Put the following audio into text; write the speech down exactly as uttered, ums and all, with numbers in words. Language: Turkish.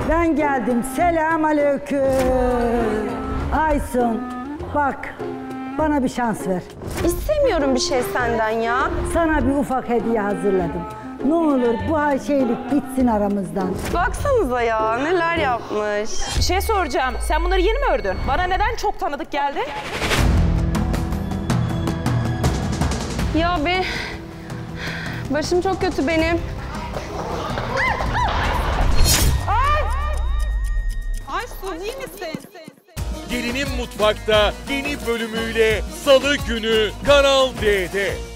Ben geldim. Selam aleyküm. Aysun, bak bana bir şans ver. İstemiyorum bir şey senden ya. Sana bir ufak hediye hazırladım. Ne olur bu şeylik bitsin aramızdan. Baksanıza ya neler yapmış. Bir şey soracağım. Sen bunları yeni mi ördün? Bana neden çok tanıdık geldi? Ya be, başım çok kötü benim. Aysun iyi misin? Gelinin Mutfak'ta yeni bölümüyle Salı günü Kanal D'de.